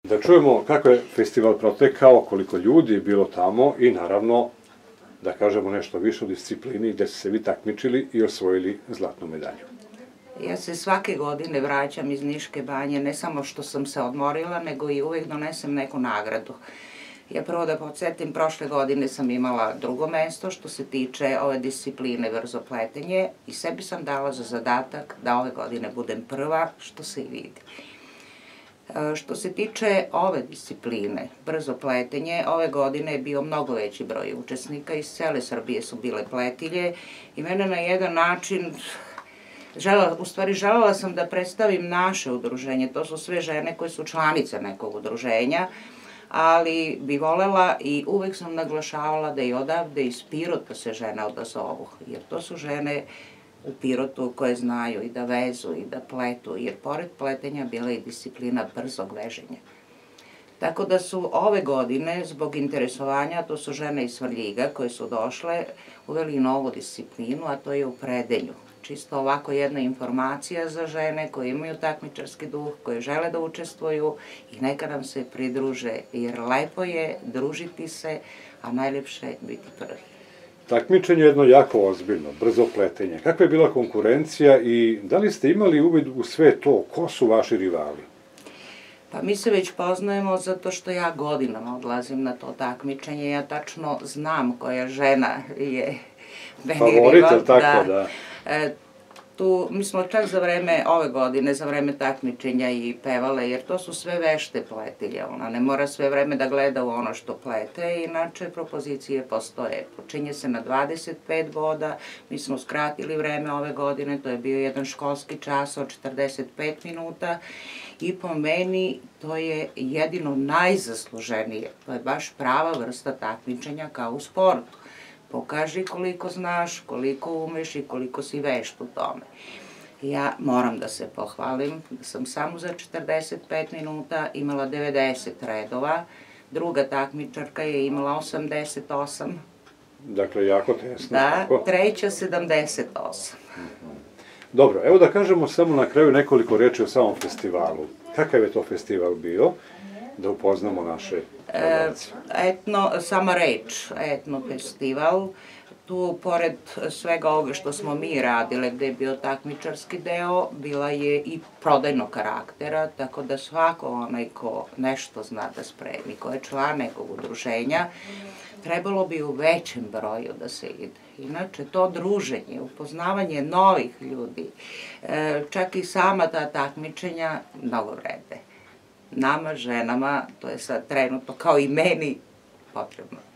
Da čujemo kako je festival protekao, koliko ljudi je bilo tamo i naravno da kažemo nešto više o disciplini gde ste se vi takmičili i osvojili zlatnu medalju. Ja se svake godine vraćam iz Niške banje, ne samo što sam se odmorila, nego i uvek donesem neku nagradu. Ja prvo da podsjetim, prošle godine sam imala drugo mesto što se tiče ove discipline brzopletenje i sebi sam dala za zadatak da ove godine budem prva, što se i vidi. Što se tiče ove discipline, brzopletenje, ove godine je bio mnogo veći broj učesnika, iz cele Srbije su bile pletilje i mene na jedan način, želela sam da predstavim naše udruženje, to su sve žene koje su članice nekog udruženja, ali bi volela i uvek sam naglašavala da i odavde iz Pirota se žene odazovu, jer to su žene u Pirotu koje znaju i da vezu i da pletu, jer pored pletenja bila je i disciplina brzog veženja. Tako da su ove godine, zbog interesovanja, to su žene iz Svrljiga koje su došle, uveli novu disciplinu, a to je u predenju. Čisto ovako jedna informacija za žene koje imaju takmičarski duh, koje žele da učestvuju i neka nam se pridruže, jer lepo je družiti se, a najlepše je biti prvi. Takmičenje je jedno jako ozbiljno, brzo pletenje. Kakva je bila konkurencija i da li ste imali uvid u sve to? Ko su vaši rivali? Pa mi se već poznajemo zato što ja godinama odlazim na to takmičenje. Ja tačno znam koja žena je meni rival. Favorite, tako da. Mi smo čak za vreme ove godine, za vreme takmičenja i pevale, jer to su sve vešte pletilje. Ona ne mora sve vreme da gleda u ono što plete, inače propozicije postoje. Počinje se na 25 boda, mi smo skratili vreme ove godine, to je bio jedan školski čas od 45 minuta i po meni to je jedino najzasluženije. To je baš prava vrsta takmičenja kao u sportu. Pokaži koliko znaš, koliko umeš i koliko si vešt u tome. Ja moram da se pohvalim da sam samo za 45 minuta imala 90 redova, druga takmičarka je imala 88. Dakle, jako tesno. Da, treća 78. Dobro, evo da kažemo samo na kraju nekoliko reči o samom festivalu. Kakav je to festival bio? Da upoznamo naše gledalce. Sama reč, etno festival, tu pored svega ovoga što smo mi radile, gde je bio takmičarski deo, bila je i prodajnog karaktera, tako da svako onaj ko nešto zna da spremi, ko je član nekog udruženja, trebalo bi u većem broju da se ide. Inače, to druženje, upoznavanje novih ljudi, čak i sama ta takmičenja, mnogo vrede. Nama, ženama, to je sad trenutno kao i meni, potrebno.